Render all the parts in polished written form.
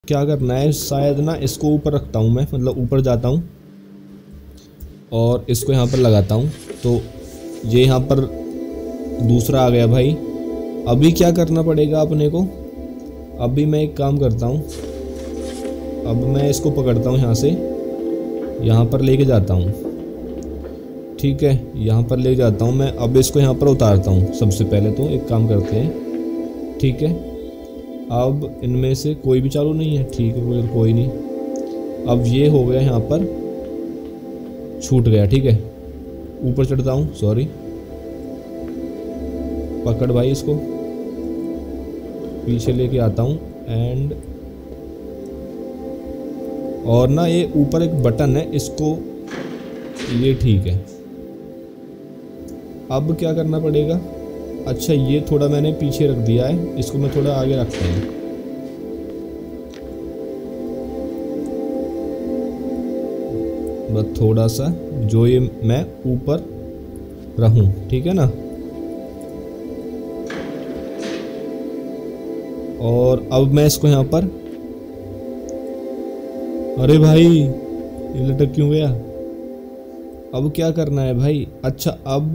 क्या करना है, शायद ना इसको ऊपर रखता हूँ मैं, मतलब ऊपर जाता हूँ और इसको यहाँ पर लगाता हूँ, तो ये यहाँ पर दूसरा आ गया भाई। अभी क्या करना पड़ेगा अपने को, अभी मैं एक काम करता हूँ, अब मैं इसको पकड़ता हूँ यहाँ से, यहाँ पर लेके जाता हूँ, ठीक है, यहाँ पर ले जाता हूँ मैं। अब इसको यहाँ पर उतारता हूँ। सबसे पहले तो एक काम करते हैं, ठीक है, अब इनमें से कोई भी चालू नहीं है, ठीक है, कोई नहीं। अब ये हो गया, यहाँ पर छूट गया, ठीक है। ऊपर चढ़ता हूँ, सॉरी, पकड़ भाई इसको, पीछे लेके आता हूँ एंड, और ना ये ऊपर एक बटन है, इसको, ये ठीक है। अब क्या करना पड़ेगा, अच्छा ये थोड़ा मैंने पीछे रख दिया है, इसको मैं थोड़ा आगे रखता हूँ। बस थोड़ा सा, जो ये मैं ऊपर रहूं, ठीक है ना। और अब मैं इसको यहाँ पर, अरे भाई ये लटक क्यों गया। अब क्या करना है भाई, अच्छा अब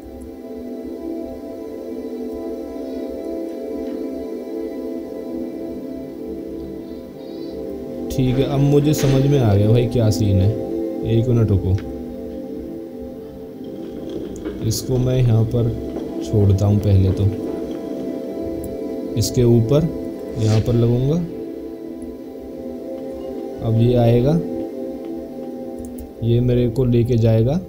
ठीक है, अब मुझे समझ में आ गया भाई क्या सीन है। एक मिनट रुको, इसको मैं यहाँ पर छोड़ता हूँ पहले तो, इसके ऊपर यहाँ पर लगूंगा। अब ये आएगा, ये मेरे को लेके जाएगा,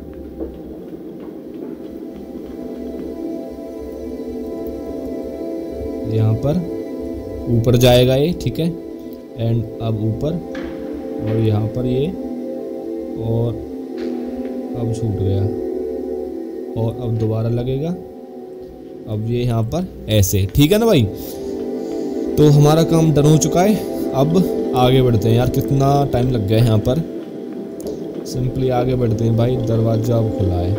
यहाँ पर ऊपर जाएगा ये, ठीक है। एंड अब ऊपर, और यहाँ पर ये, और अब छूट गया, और अब दोबारा लगेगा। अब ये यहाँ पर ऐसे, ठीक है ना भाई। तो हमारा काम डन हो चुका है। अब आगे बढ़ते हैं। यार कितना टाइम लग गया यहाँ पर, सिंपली आगे बढ़ते हैं भाई। दरवाजा अब खुला है,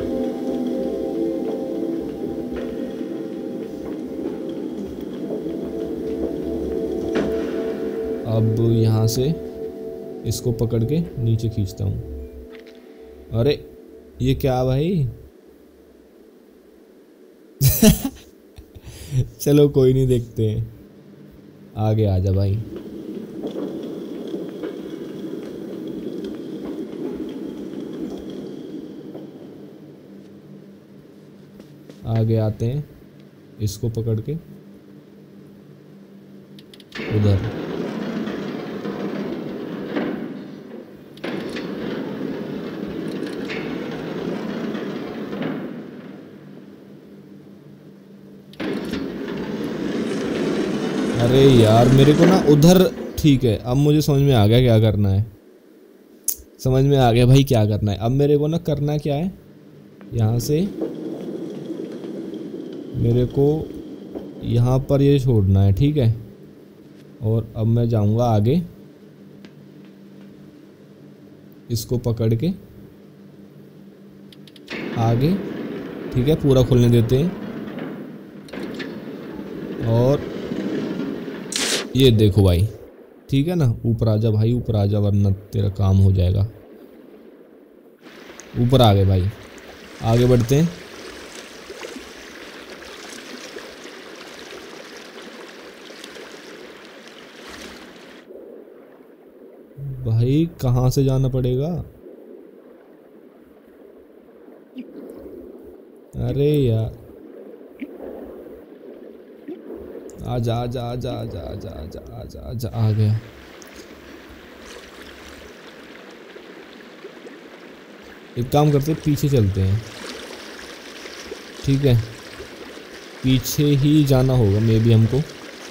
अब यहाँ से इसको पकड़ के नीचे खींचता हूँ। अरे ये क्या भाई चलो कोई नहीं, देखते हैं, आगे आ जा भाई। आगे आते हैं, इसको पकड़ के उधर, अरे यार मेरे को ना उधर, ठीक है, अब मुझे समझ में आ गया क्या करना है। समझ में आ गया भाई क्या करना है। अब मेरे को ना करना क्या है, यहाँ से मेरे को यहाँ पर ये छोड़ना है, ठीक है। और अब मैं जाऊँगा आगे, इसको पकड़ के आगे, ठीक है, पूरा खोलने देते हैं। और ये देखो भाई, ठीक है ना, ऊपर आ जा भाई, ऊपर आ जा, वरना तेरा काम हो जाएगा। ऊपर आ गए भाई, आगे बढ़ते हैं। भाई कहाँ से जाना पड़ेगा, अरे यार आजा आजा आजा आजा आजा आजा आजा आजा, आ गया। एक काम करते, पीछे चलते हैं, ठीक है, पीछे ही जाना होगा मे बी हमको।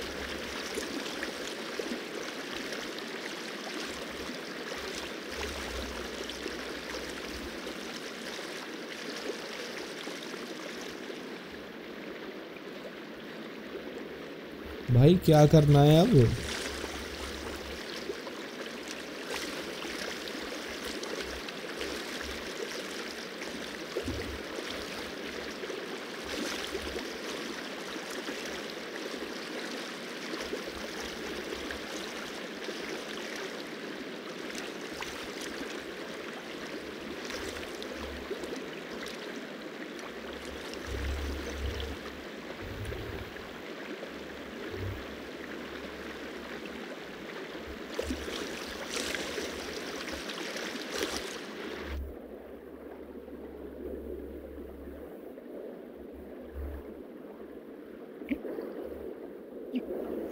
भाई क्या करना है अब,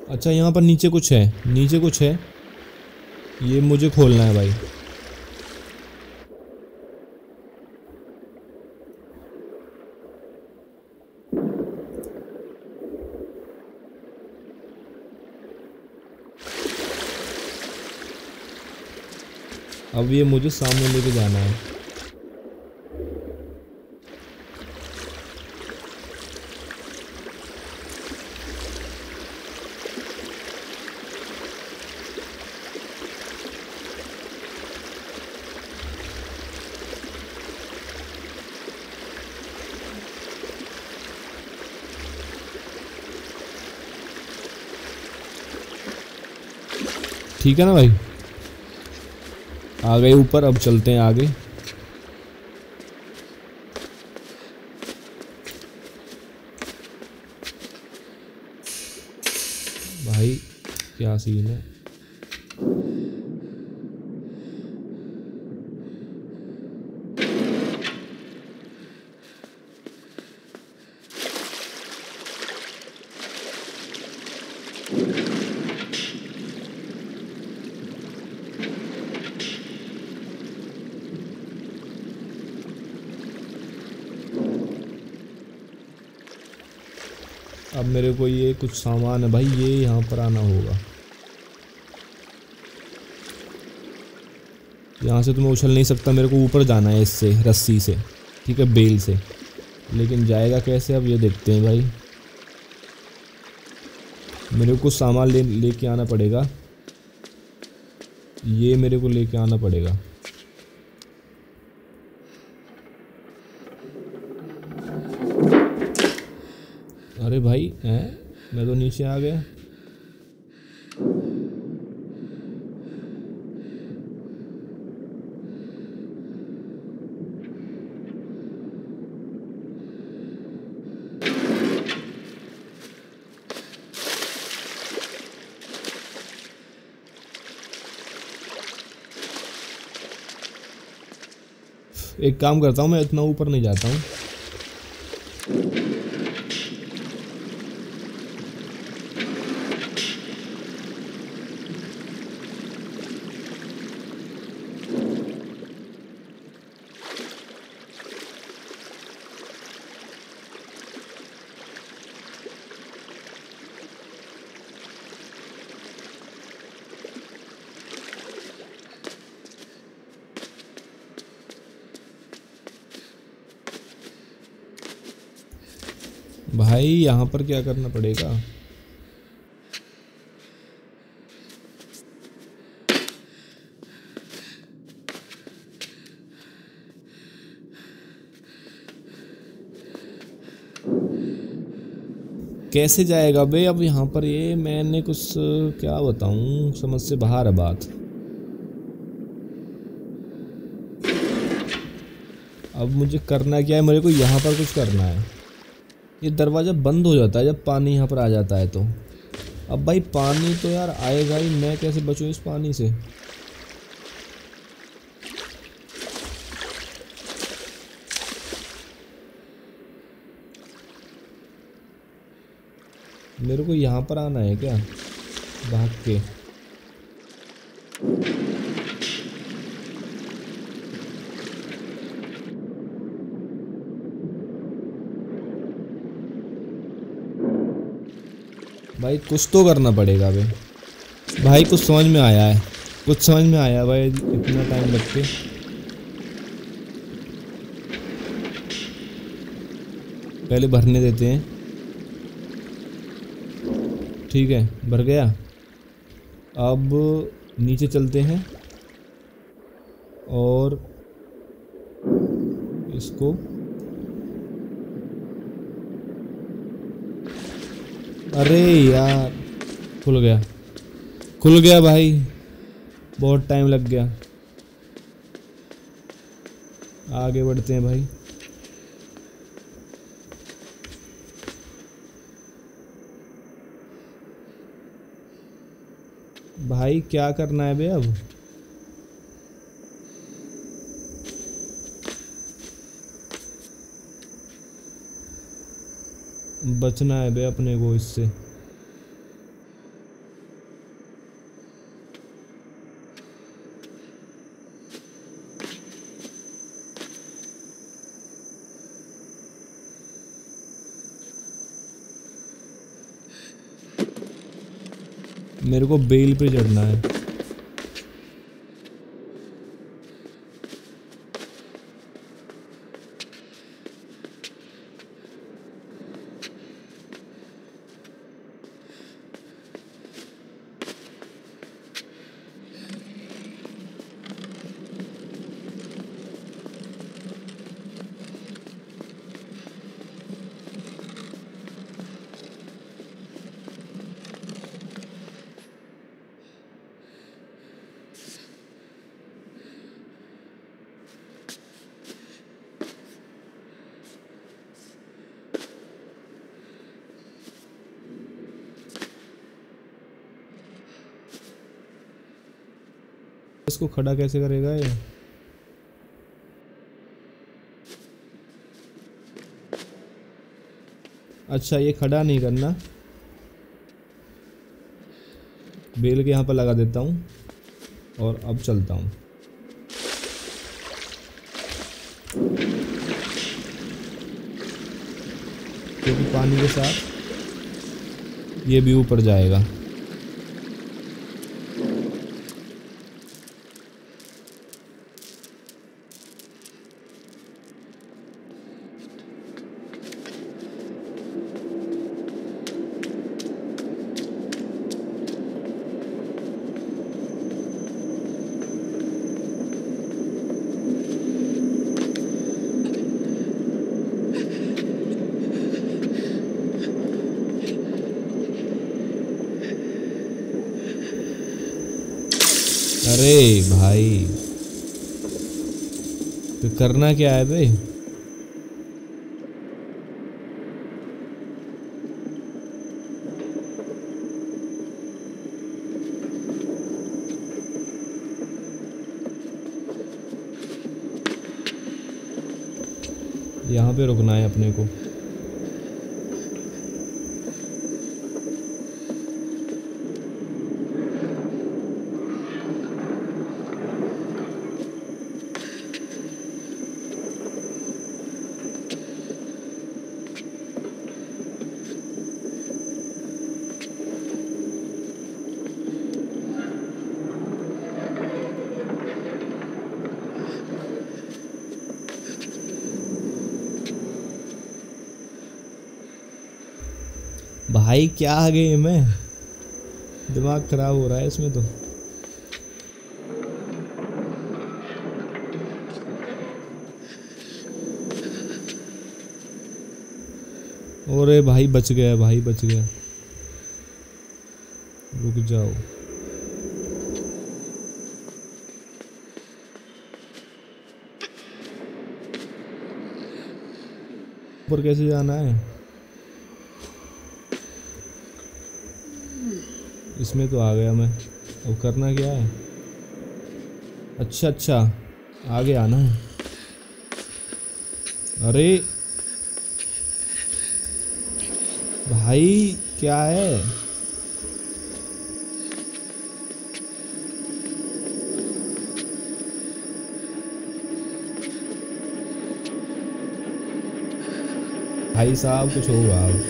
अच्छा यहाँ पर नीचे कुछ है, नीचे कुछ है, ये मुझे खोलना है भाई। अब ये मुझे सामने लेके जाना है। ठीक है ना भाई, आ गए ऊपर, अब चलते हैं आगे। भाई क्या सीन है। अब मेरे को ये कुछ सामान है भाई, ये यहाँ पर आना होगा। यहाँ से तो मैं उछल नहीं सकता, मेरे को ऊपर जाना है इससे, रस्सी से, ठीक है, बेल से। लेकिन जाएगा कैसे अब ये देखते हैं भाई। मेरे को सामान लेके आना पड़ेगा, ये मेरे को लेके आना पड़ेगा। अरे भाई हैं, मैं तो नीचे आ गया। एक काम करता हूँ, मैं इतना ऊपर नहीं जाता हूँ। भाई यहाँ पर क्या करना पड़ेगा। कैसे जाएगा बे अब यहाँ पर, ये मैंने कुछ क्या बताऊँ, समझ से बाहर है बात। अब मुझे करना क्या है, मेरे को यहाँ पर कुछ करना है। ये दरवाज़ा बंद हो जाता है जब पानी यहाँ पर आ जाता है तो। अब भाई पानी तो यार आएगा ही, मैं कैसे बचूँ इस पानी से। मेरे को यहाँ पर आना है क्या भाग के। भाई कुछ तो करना पड़ेगा भाई कुछ समझ में आया है, कुछ समझ में आया भाई, इतना टाइम लग के। पहले भरने देते हैं, ठीक है, भर गया। अब नीचे चलते हैं और इसको, अरे यार खुल गया, खुल गया भाई, बहुत टाइम लग गया। आगे बढ़ते हैं भाई। भाई क्या करना है बे अब। बचना है बे अपने को इससे। मेरे को बेल पे चढ़ना है। इसको खड़ा कैसे करेगा ये? अच्छा, ये खड़ा नहीं करना, बेल के यहाँ पर लगा देता हूँ और अब चलता हूँ। क्योंकि पानी के साथ ये भी ऊपर जाएगा। अरे भाई, तो करना क्या है बे? यहाँ पे रुकना है अपने को। भाई क्या आ गए मैं, दिमाग खराब हो रहा है इसमें तो। अरे भाई बच गया, भाई बच गया। रुक जाओ। ऊपर कैसे जाना है? इसमें तो आ गया मैं, अब करना क्या है? अच्छा अच्छा, आगे आना है। अरे भाई क्या है? भाई साहब कुछ होगा अब।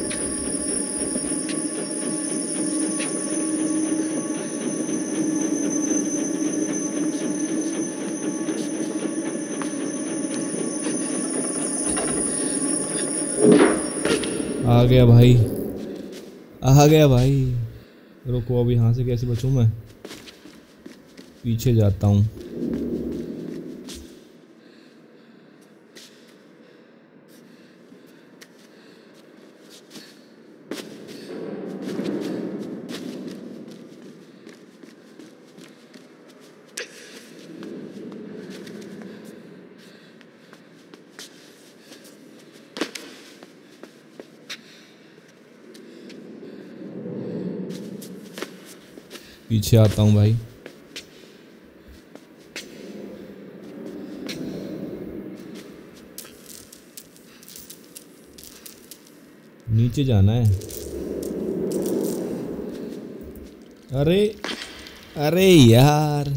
आ गया भाई, आ गया भाई। रुको, अब यहाँ से कैसे बचूं मैं? पीछे जाता हूँ। पीछे आता हूँ भाई। नीचे जाना है। अरे अरे यार,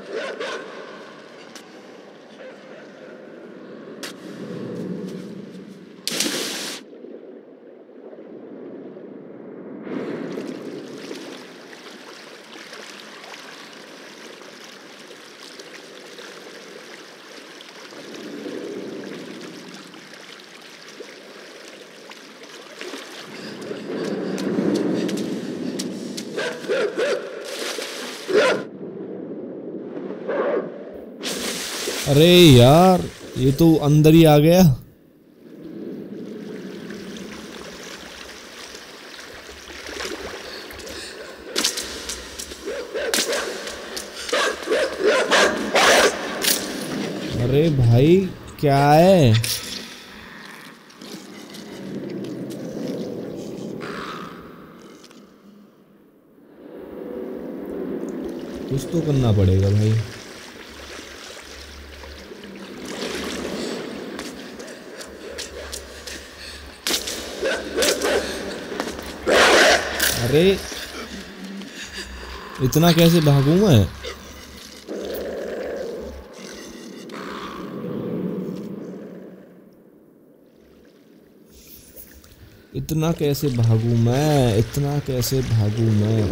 अरे यार, ये तो अंदर ही आ गया। अरे भाई क्या है? कुछ तो करना पड़ेगा भाई। अरे इतना कैसे भागूं मैं? इतना कैसे भागूं मैं? इतना कैसे भागूं मैं?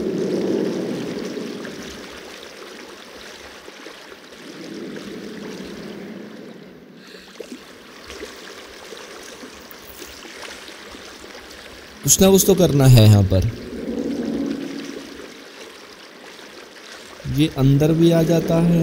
कुछ ना कुछ तो करना है यहाँ पर। ये अंदर भी आ जाता है।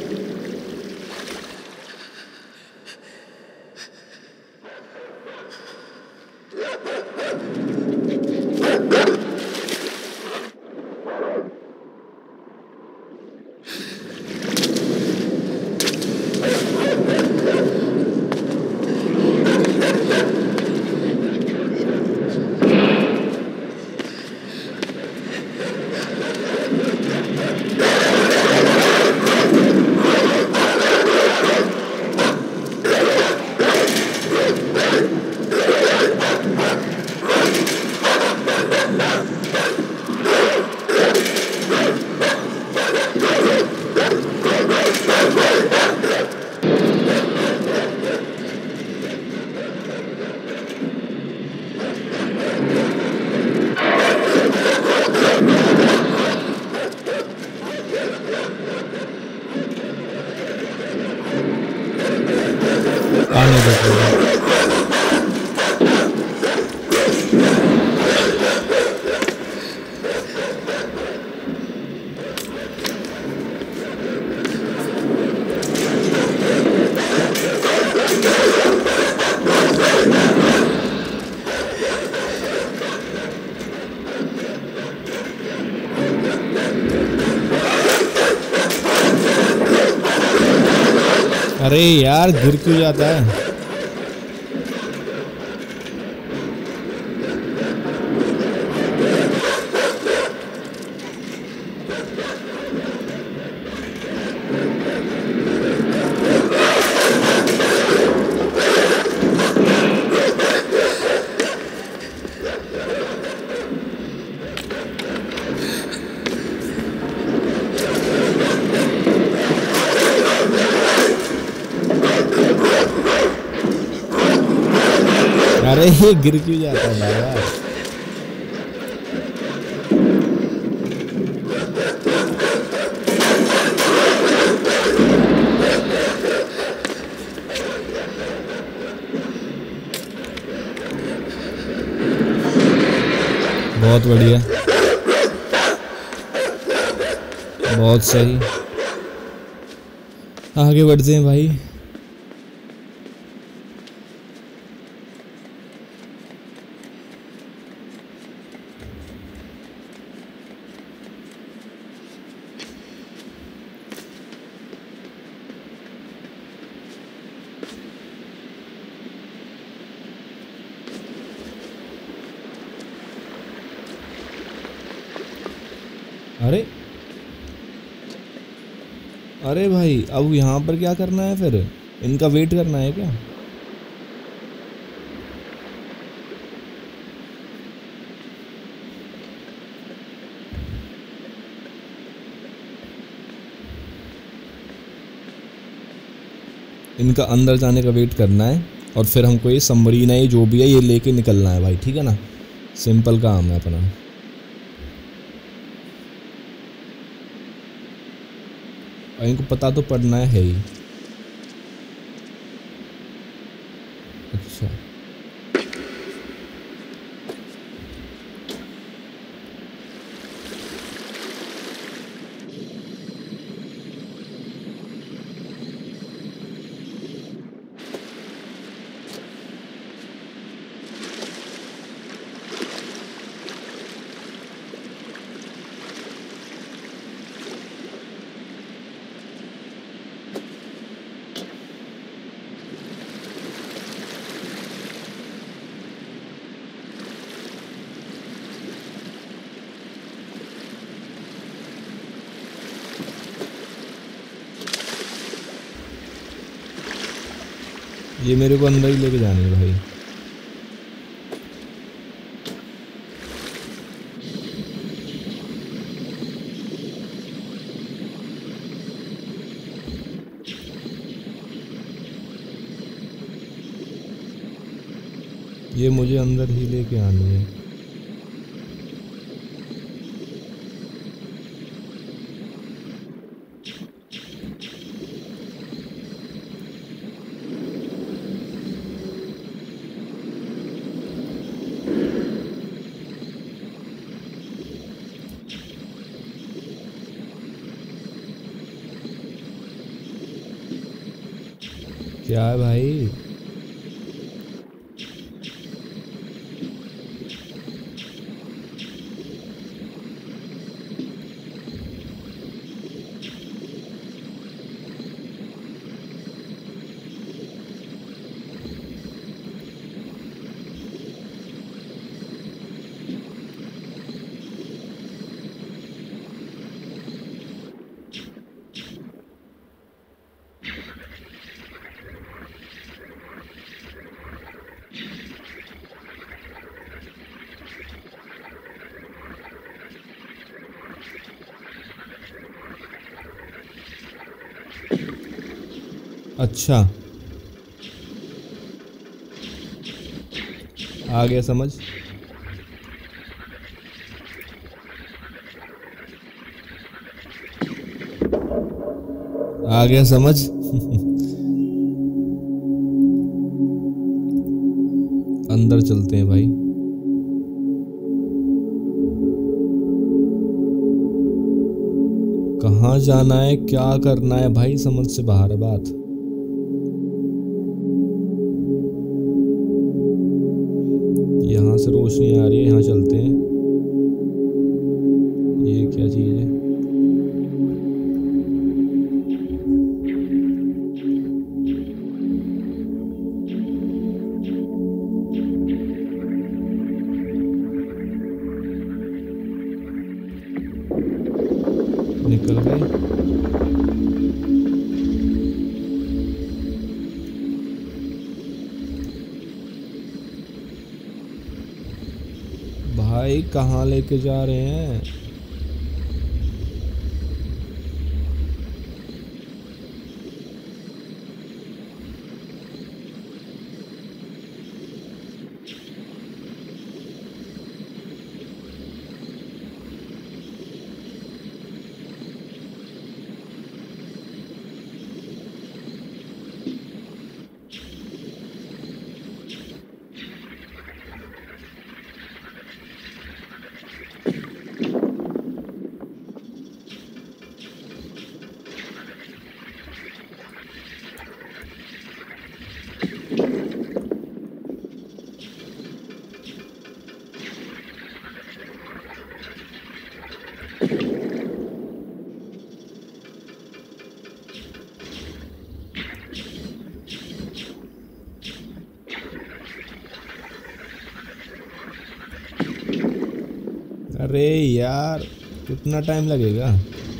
आने दो। अरे यार गिर क्यों जाता है? अरे ये गिर क्यों जाता है बाबा? बहुत बढ़िया, बहुत सही। आगे बढ़ते हैं भाई। अरे अरे भाई अब यहाँ पर क्या करना है फिर? इनका वेट करना है क्या? इनका अंदर जाने का वेट करना है और फिर हमको ये सबमरीन है, ये जो भी है ये लेके निकलना है भाई, ठीक है ना। सिंपल काम है अपना। और इनको पता तो पड़ना है ही। अच्छा ये मेरे को अंदर ही लेके जानी है भाई। ये मुझे अंदर ही लेके आनी है। क्या है भाई? अच्छा आ गया समझ। आ गया समझ। अंदर चलते हैं भाई। कहाँ जाना है, क्या करना है भाई, समझ से बाहर है बात। यहाँ से रोशनी आ रही है, यहाँ चलते हैं। ये क्या चीज़ है? निकल गए। भाई कहाँ लेके जा रहे हैं? अरे यार कितना टाइम लगेगा?